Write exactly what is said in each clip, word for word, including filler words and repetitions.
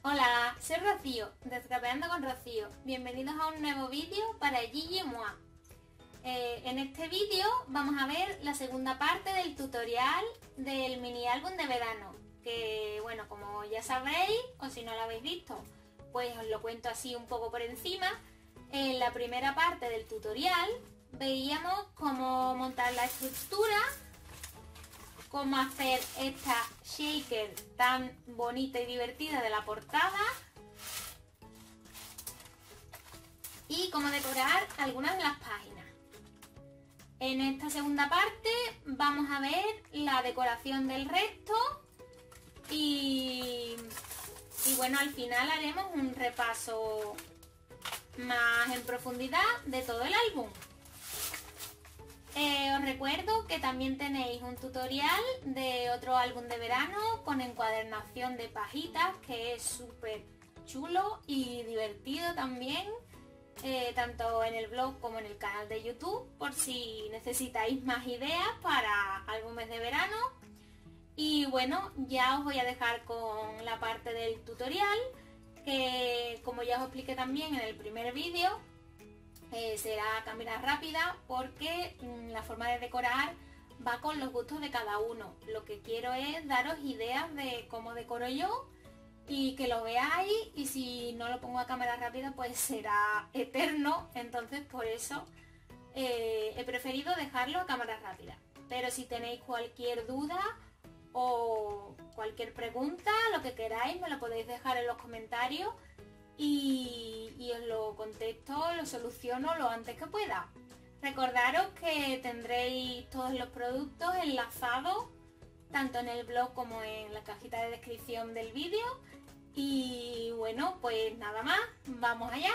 Hola, soy Rocío, de Scrapeando con Rocío. Bienvenidos a un nuevo vídeo para Gigi y Moi. Eh, en este vídeo vamos a ver la segunda parte del tutorial del mini álbum de verano. Que bueno, como ya sabréis, o si no lo habéis visto, pues os lo cuento así un poco por encima. En la primera parte del tutorial veíamos cómo montar la estructura, cómo hacer esta shaker tan bonita y divertida de la portada y cómo decorar algunas de las páginas. En esta segunda parte vamos a ver la decoración del resto y, y bueno, al final haremos un repaso más en profundidad de todo el álbum. Eh, os recuerdo que también tenéis un tutorial de otro álbum de verano con encuadernación de pajitas, que es súper chulo y divertido también, eh, tanto en el blog como en el canal de YouTube, por si necesitáis más ideas para álbumes de verano. Y bueno, ya os voy a dejar con la parte del tutorial, que como ya os expliqué también en el primer vídeo, Eh, será cámara rápida porque mmm, la forma de decorar va con los gustos de cada uno. Lo que quiero es daros ideas de cómo decoro yo y que lo veáis, y si no lo pongo a cámara rápida pues será eterno, entonces por eso eh, he preferido dejarlo a cámara rápida. Pero si tenéis cualquier duda o cualquier pregunta, lo que queráis, me lo podéis dejar en los comentarios Y, y os lo contesto, lo soluciono lo antes que pueda. Recordaros que tendréis todos los productos enlazados tanto en el blog como en la cajita de descripción del vídeo. Y bueno, pues nada más, vamos allá.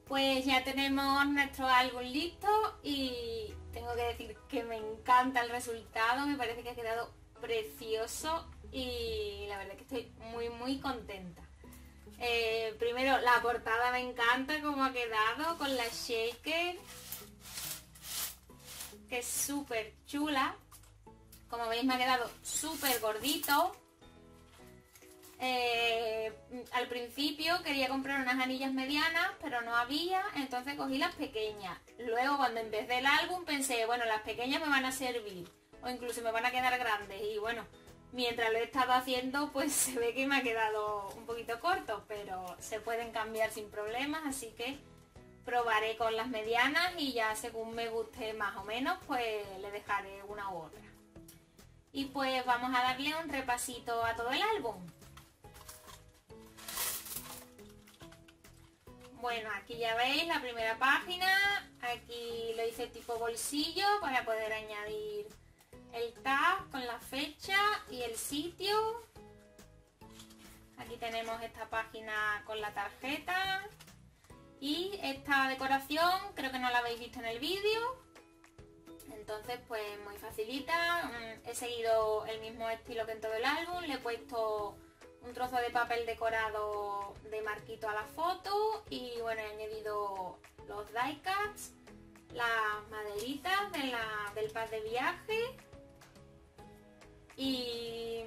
Pues ya tenemos nuestro álbum listo y tengo que decir que me encanta el resultado, me parece que ha quedado precioso y la verdad que estoy muy muy contenta. Eh, primero la portada me encanta cómo ha quedado con la shaker, que es súper chula. Como veis me ha quedado súper gordito. Eh, al principio quería comprar unas anillas medianas, pero no había, entonces cogí las pequeñas. Luego cuando empecé el álbum pensé, bueno, las pequeñas me van a servir, o incluso me van a quedar grandes. Y bueno, mientras lo he estado haciendo, pues se ve que me ha quedado un poquito corto, pero se pueden cambiar sin problemas, así que probaré con las medianas y ya según me guste más o menos, pues le dejaré una u otra. Y pues vamos a darle un repasito a todo el álbum. Bueno, aquí ya veis la primera página, aquí lo hice tipo bolsillo para poder añadir el tag con la fecha y el sitio. Aquí tenemos esta página con la tarjeta y esta decoración creo que no la habéis visto en el vídeo, entonces pues muy facilita. He seguido el mismo estilo que en todo el álbum, le he puesto un trozo de papel decorado de marquito a la foto y bueno, he añadido los die cuts, las maderitas de la, del pack de viaje y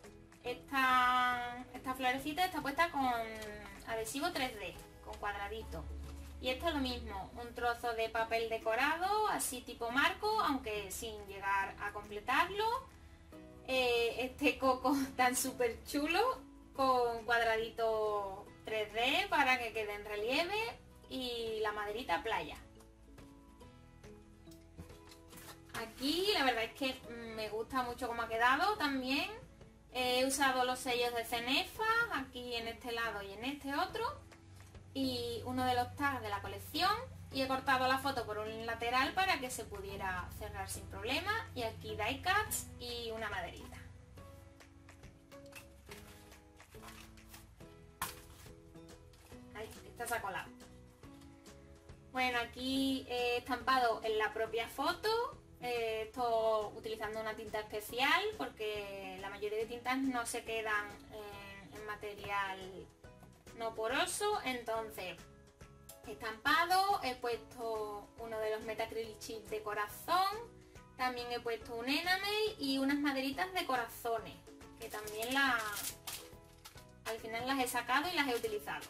esta, esta florecita está puesta con adhesivo tres D, con cuadradito. Y esto es lo mismo, un trozo de papel decorado, así tipo marco, aunque sin llegar a completarlo. Eh, este coco tan súper chulo con cuadradito tres D para que quede en relieve y la maderita playa. Aquí la verdad es que me gusta mucho cómo ha quedado también. He usado los sellos de Cenefa aquí en este lado y en este otro y uno de los tags de la colección, y he cortado la foto por un lateral para que se pudiera cerrar sin problema, y aquí die cuts y una maderita. Ahí, esta se ha colado. Bueno, aquí he estampado en la propia foto, eh, esto utilizando una tinta especial porque la mayoría de tintas no se quedan en, en material no poroso, entonces estampado, he puesto uno de los Metacril Chips de corazón, también he puesto un enamel y unas maderitas de corazones, que también la, al final las he sacado y las he utilizado.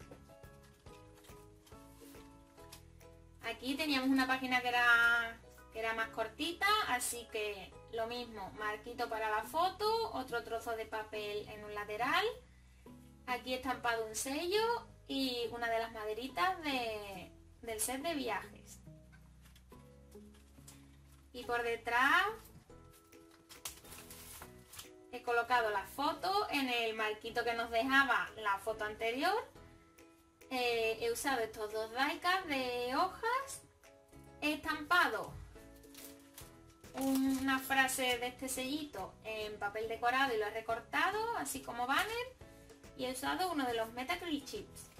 Aquí teníamos una página que era, que era más cortita, así que lo mismo, marquito para la foto, otro trozo de papel en un lateral, aquí estampado un sello y una de las maderitas de, del set de viajes. Y por detrás he colocado la foto en el marquito que nos dejaba la foto anterior. Eh, he usado estos dos die cuts de hojas, he estampado una frase de este sellito en papel decorado y lo he recortado así como banner, y he usado uno de los Metacril Chips.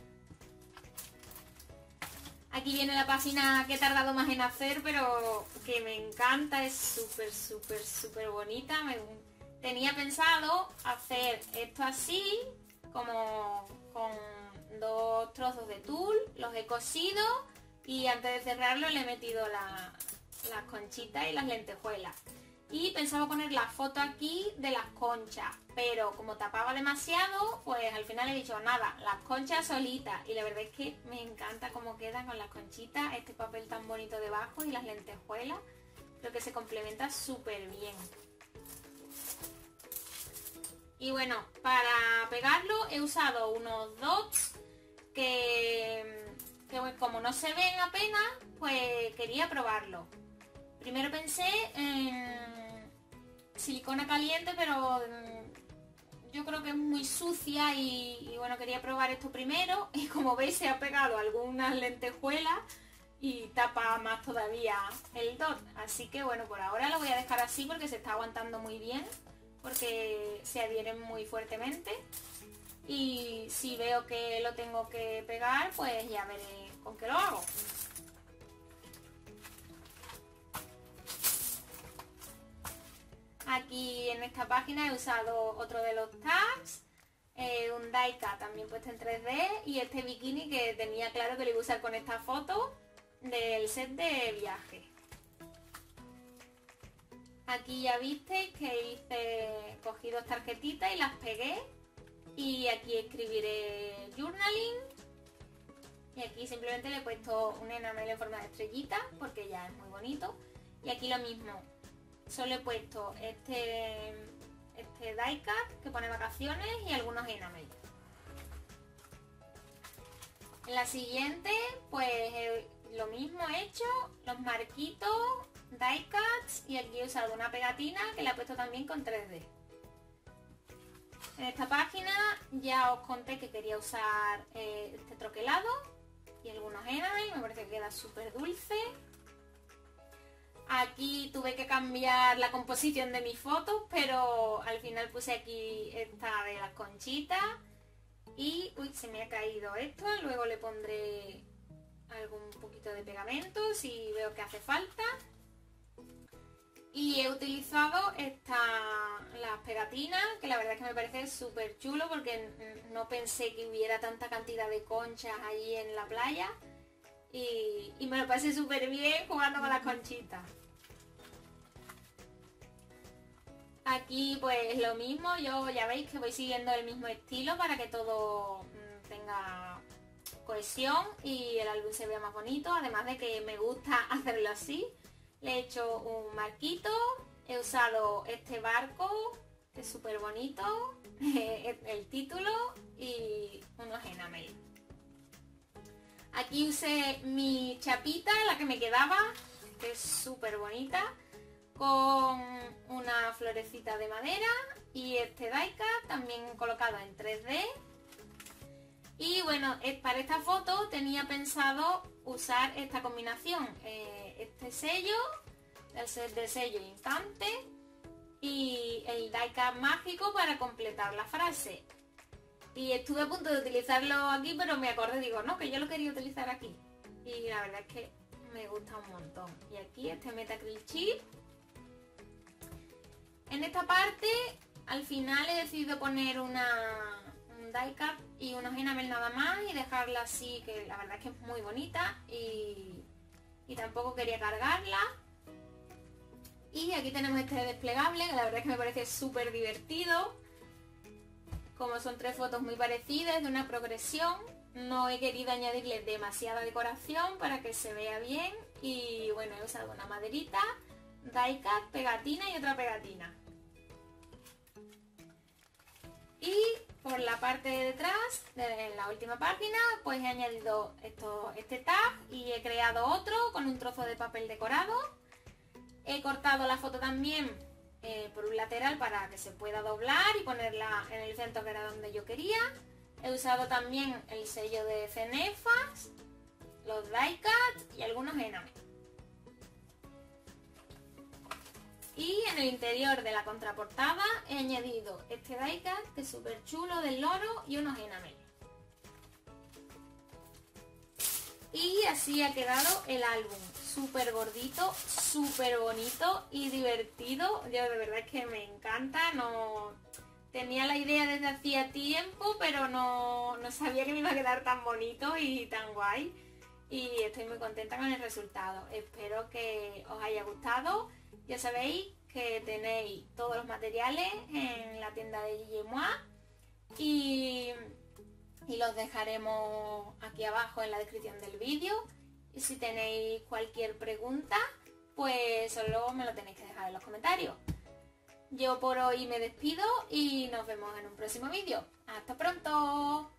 Aquí viene la página que he tardado más en hacer, pero que me encanta, es súper, súper, súper bonita. Me, tenía pensado hacer esto así, como con dos trozos de tul, los he cosido y antes de cerrarlo le he metido la, las conchitas y las lentejuelas. Y pensaba poner la foto aquí de las conchas, pero como tapaba demasiado, pues al final he dicho nada, las conchas solitas. Y la verdad es que me encanta cómo quedan con las conchitas, este papel tan bonito debajo y las lentejuelas. Creo que se complementa súper bien. Y bueno, para pegarlo he usado unos dots que, que como no se ven apenas, pues quería probarlo. Primero pensé en silicona caliente, pero yo creo que es muy sucia y, y bueno, quería probar esto primero y como veis se ha pegado algunas lentejuelas y tapa más todavía el dot. Así que bueno, por ahora lo voy a dejar así porque se está aguantando muy bien, porque se adhieren muy fuertemente. y si veo que lo tengo que pegar, pues ya veré con qué lo hago. Aquí en esta página he usado otro de los tags, eh, un die-cut también puesto en tres D y este bikini que tenía claro que lo iba a usar con esta foto del set de viaje. Aquí ya visteis que hice, cogí dos tarjetitas y las pegué y aquí escribiré journaling y aquí simplemente le he puesto un enamel en forma de estrellita porque ya es muy bonito y aquí lo mismo. Solo he puesto este, este die cut que pone vacaciones y algunos enamel. En la siguiente, pues eh, lo mismo he hecho, los marquitos, die cuts y aquí he usado una pegatina que la he puesto también con tres D. En esta página ya os conté que quería usar eh, este troquelado y algunos enamel, me parece que queda súper dulce. Aquí tuve que cambiar la composición de mis fotos, pero al final puse aquí esta de las conchitas. Y, uy, se me ha caído esto. Luego le pondré algún poquito de pegamento si veo que hace falta. Y he utilizado esta, las pegatinas, que la verdad es que me parece súper chulo porque no pensé que hubiera tanta cantidad de conchas allí en la playa. Y, y me lo pasé súper bien jugando con las conchitas. Aquí pues lo mismo, yo ya veis que voy siguiendo el mismo estilo para que todo mmm, tenga cohesión y el álbum se vea más bonito, además de que me gusta hacerlo así. Le he hecho un marquito, he usado este barco, que es súper bonito, el título y unos enamel. Aquí usé mi chapita, la que me quedaba, que es súper bonita, con una florecita de madera y este die cut también colocado en tres D. Y bueno, para esta foto tenía pensado usar esta combinación, eh, este sello, el set de sello instante y el die cut mágico para completar la frase. Y estuve a punto de utilizarlo aquí, pero me acordé, digo, no, que yo lo quería utilizar aquí. Y la verdad es que me gusta un montón. Y aquí este Metacryl Chip. En esta parte, al final he decidido poner una, un die cut y unos enamel nada más y dejarla así, que la verdad es que es muy bonita y, y tampoco quería cargarla. Y aquí tenemos este desplegable, que la verdad es que me parece súper divertido. Como son tres fotos muy parecidas, de una progresión, no he querido añadirle demasiada decoración para que se vea bien. Y bueno, he usado una maderita, die cut, pegatina y otra pegatina. Y por la parte de detrás, de la última página, pues he añadido esto, este tag y he creado otro con un trozo de papel decorado. He cortado la foto también eh, por un lateral para que se pueda doblar y ponerla en el centro, que era donde yo quería. He usado también el sello de Cenefas, los die cut y algunos enamel. Y en el interior de la contraportada he añadido este die cut, que es súper chulo, del loro, y unos enamel. Y así ha quedado el álbum, súper gordito, súper bonito y divertido. Yo de verdad es que me encanta, no tenía la idea desde hacía tiempo, pero no, no sabía que me iba a quedar tan bonito y tan guay. Y estoy muy contenta con el resultado. Espero que os haya gustado. Ya sabéis que tenéis todos los materiales en la tienda de Gigi Moi y, y los dejaremos aquí abajo en la descripción del vídeo. Y si tenéis cualquier pregunta, pues solo me lo tenéis que dejar en los comentarios. Yo por hoy me despido y nos vemos en un próximo vídeo. ¡Hasta pronto!